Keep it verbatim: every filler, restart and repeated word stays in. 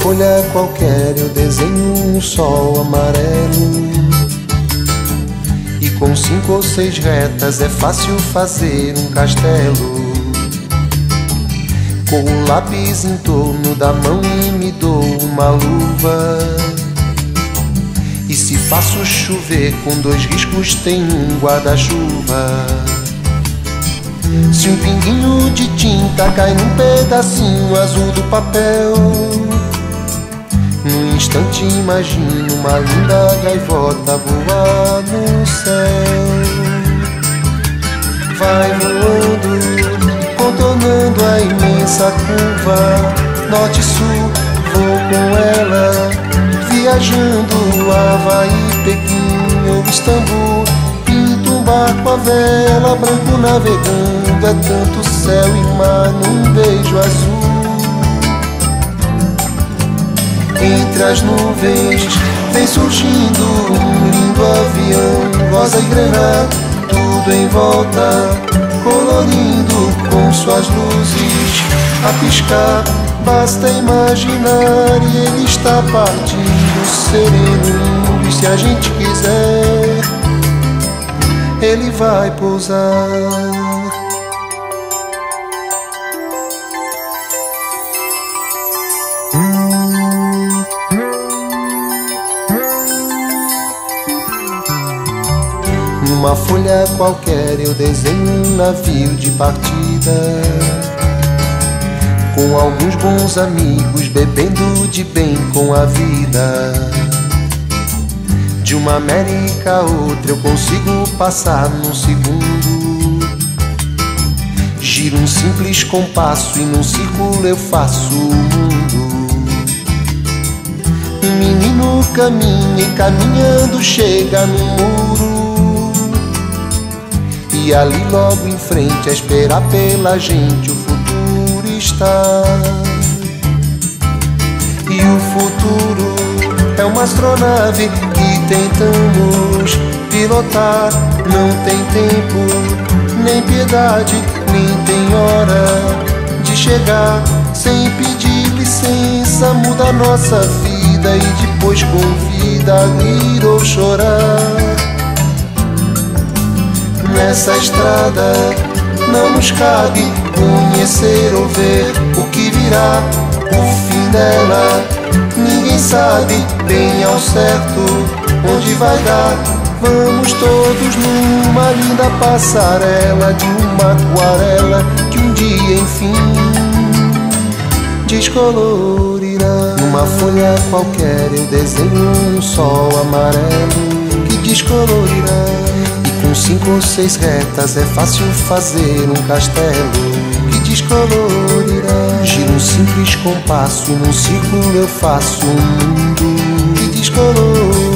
folha qualquer eu desenho um sol amarelo, e com cinco ou seis retas é fácil fazer um castelo. Com o lápis em torno da mão e me dou uma luva, e se faço chover com dois riscos tem um guarda-chuva. Se um pinguinho de tinta cai num pedacinho azul do papel, num instante imagino uma linda gaivota voar no céu. Vai voando, contornando a imensa curva, norte e sul, vou com ela, viajando Havaí, Pequim ou Istambul. Pinto um barco a vela, branco navegando, é tanto céu e mar num beijo azul. Entre as nuvens vem surgindo um lindo avião, rosa e grená, tudo em volta, colorindo com suas luzes a piscar. Basta imaginar e ele está partindo, sereno, lindo, e se a gente quiser, ele vai pousar. Numa folha qualquer eu desenho um navio de partida, com alguns bons amigos bebendo de bem com a vida. De uma América a outra eu consigo passar num segundo. Giro um simples compasso e num círculo eu faço o mundo. Um menino caminha e caminhando chega no muro, e ali logo em frente a esperar pela gente o futuro está. E o futuro é uma astronave que tentamos pilotar. Não tem tempo, nem piedade, nem tem hora de chegar. Sem pedir licença muda a nossa vida e depois convida a rir ou chorar. Nessa estrada não nos cabe conhecer ou ver o que virá, o fim dela. Ninguém sabe bem ao certo onde vai dar. Vamos todos numa linda passarela de uma aquarela que um dia enfim descolorirá. Numa folha qualquer eu desenho um sol amarelo que descolorirá, e com cinco ou seis retas é fácil fazer um castelo que descolorirá. Giro um simples compasso e num círculo eu faço um mundo que descolorirá.